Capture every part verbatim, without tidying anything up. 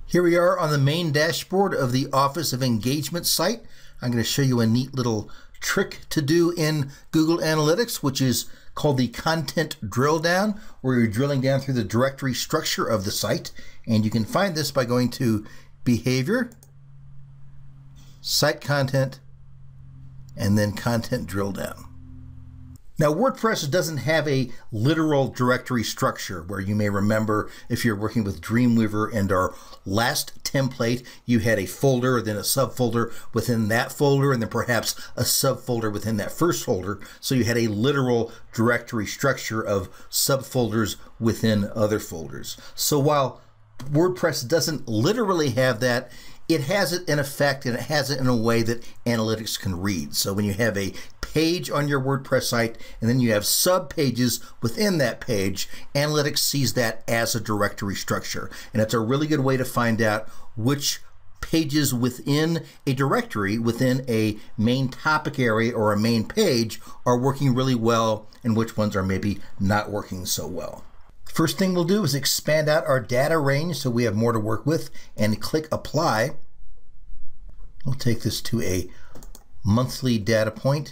Here we are on the main dashboard of the Office of Engagement site. I'm going to show you a neat little trick to do in Google Analytics, which is called the content drill down, where you're drilling down through the directory structure of the site. And you can find this by going to Behavior, Site Content, and then Content Drill Down. Now, WordPress doesn't have a literal directory structure where you may remember if you're working with Dreamweaver and our last template, you had a folder, then a subfolder within that folder, and then perhaps a subfolder within that first folder. So you had a literal directory structure of subfolders within other folders. So while WordPress doesn't literally have that, it has it in effect, and it has it in a way that analytics can read. So when you have a page on your WordPress site and then you have subpages within that page, analytics sees that as a directory structure. And it's a really good way to find out which pages within a directory, within a main topic area or a main page, are working really well and which ones are maybe not working so well. First thing we'll do is expand out our data range so we have more to work with, and click Apply. We'll take this to a monthly data point.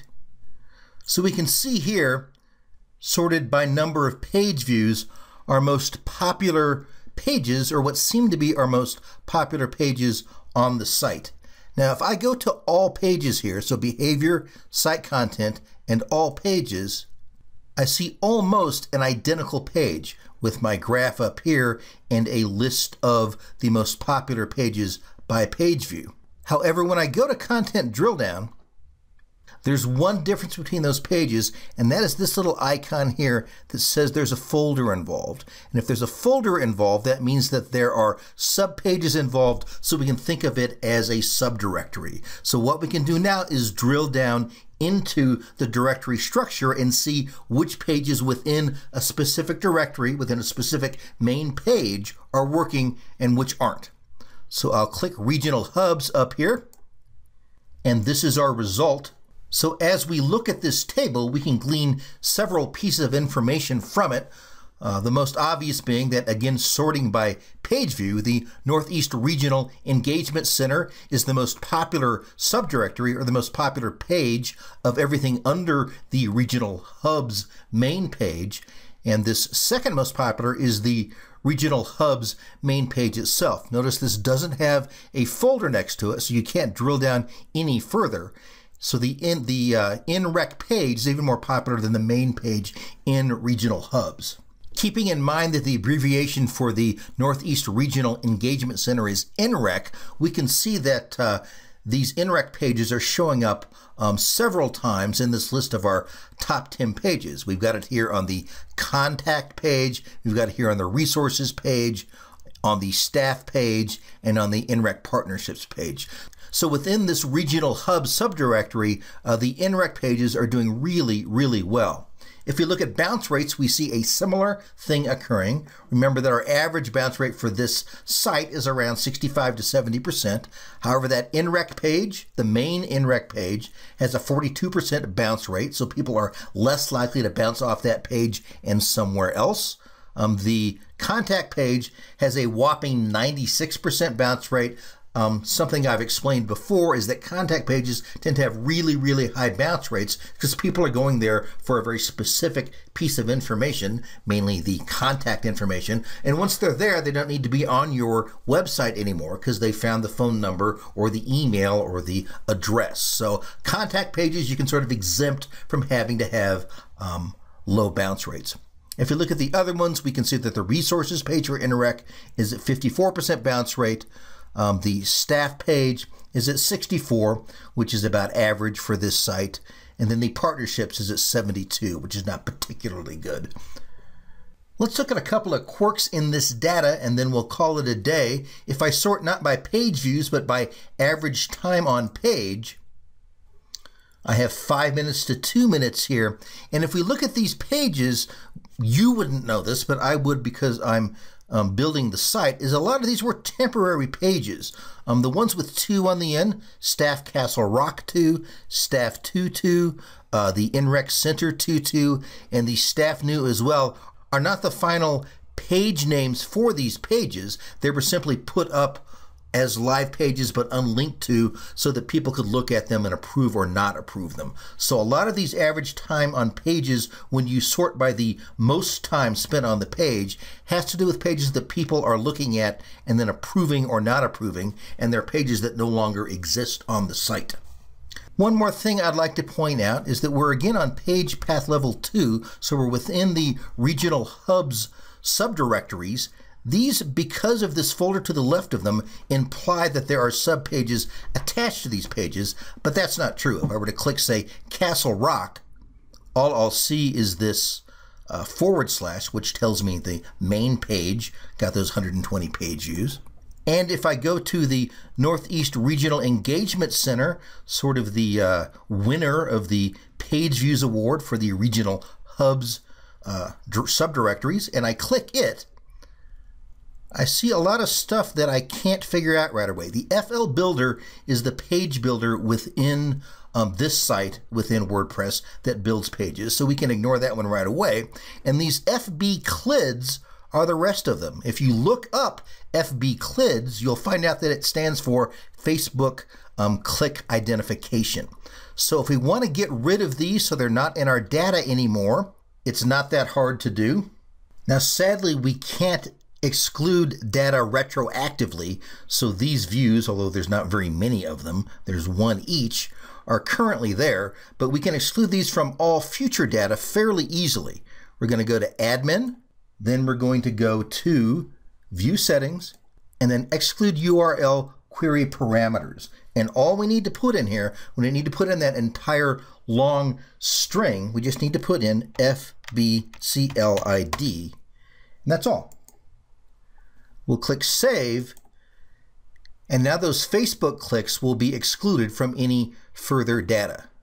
So we can see here, sorted by number of page views, our most popular pages, or what seem to be our most popular pages on the site. Now, if I go to all pages here, so Behavior, Site Content, and All Pages, I see almost an identical page with my graph up here and a list of the most popular pages by page view. However, when I go to Content Drill Down, there's one difference between those pages, and that is this little icon here that says there's a folder involved. And if there's a folder involved, that means that there are subpages involved, so we can think of it as a subdirectory. So what we can do now is drill down into the directory structure and see which pages within a specific directory, within a specific main page, are working and which aren't. So I'll click Regional Hubs up here, and this is our result. So as we look at this table, we can glean several pieces of information from it. Uh, the most obvious being that, again, sorting by page view, the Northeast Regional Engagement Center is the most popular subdirectory, or the most popular page of everything under the Regional Hubs main page. And this second most popular is the Regional Hubs main page itself. Notice this doesn't have a folder next to it, so you can't drill down any further. So the in the uh, in-rec page is even more popular than the main page in Regional Hubs. Keeping in mind that the abbreviation for the Northeast Regional Engagement Center is N R E C, we can see that uh, these N R E C pages are showing up um, several times in this list of our top ten pages. We've got it here on the Contact page, we've got it here on the Resources page, on the Staff page, and on the N R E C Partnerships page. So within this Regional Hub subdirectory, uh, the N R E C pages are doing really, really well. If we look at bounce rates, we see a similar thing occurring. Remember that our average bounce rate for this site is around sixty-five to seventy percent. However, that N R E C page, the main N R E C page, has a forty-two percent bounce rate, so people are less likely to bounce off that page and somewhere else. Um, the Contact page has a whopping ninety-six percent bounce rate. Um, something I've explained before is that contact pages tend to have really, really high bounce rates because people are going there for a very specific piece of information, mainly the contact information. And once they're there, they don't need to be on your website anymore because they found the phone number or the email or the address. So contact pages you can sort of exempt from having to have um, low bounce rates. If you look at the other ones, we can see that the Resources page for N R E C is at fifty-four percent bounce rate. Um, the Staff page is at sixty-four, which is about average for this site. And then the Partnerships is at seventy-two, which is not particularly good. Let's look at a couple of quirks in this data, and then we'll call it a day. If I sort not by page views, but by average time on page, I have five minutes to two minutes here. And if we look at these pages, you wouldn't know this, but I would because I'm Um, building the site, is a lot of these were temporary pages. Um, the ones with two on the end, Staff Castle Rock two, Staff two two, uh, the N R E C Center two two, and the Staff New as well, are not the final page names for these pages. They were simply put up as live pages but unlinked to, so that people could look at them and approve or not approve them. So a lot of these average time on pages, when you sort by the most time spent on the page, has to do with pages that people are looking at and then approving or not approving, and they're pages that no longer exist on the site. One more thing I'd like to point out is that we're again on page path level two, so we're within the regional hubs subdirectories. These, because of this folder to the left of them, imply that there are subpages attached to these pages, but that's not true. If I were to click, say, Castle Rock, all I'll see is this uh, forward slash, which tells me the main page got those one hundred twenty page views. And if I go to the Northeast Regional Engagement Center, sort of the uh, winner of the Page Views Award for the Regional Hubs uh, subdirectories, and I click it, I see a lot of stuff that I can't figure out right away. The F L Builder is the page builder within um, this site, within WordPress, that builds pages. So we can ignore that one right away. And these F B Clids are the rest of them. If you look up F B Clids, you'll find out that it stands for Facebook um, Click Identification. So if we want to get rid of these so they're not in our data anymore, it's not that hard to do. Now, sadly, we can't exclude data retroactively, so these views, although there's not very many of them, there's one each, are currently there, but we can exclude these from all future data fairly easily. We're going to go to Admin, then we're going to go to View Settings, and then Exclude U R L Query Parameters. And all we need to put in here, we need to put in that entire long string, we just need to put in F B C L I D, and that's all. We'll click Save, and now those Facebook clicks will be excluded from any further data.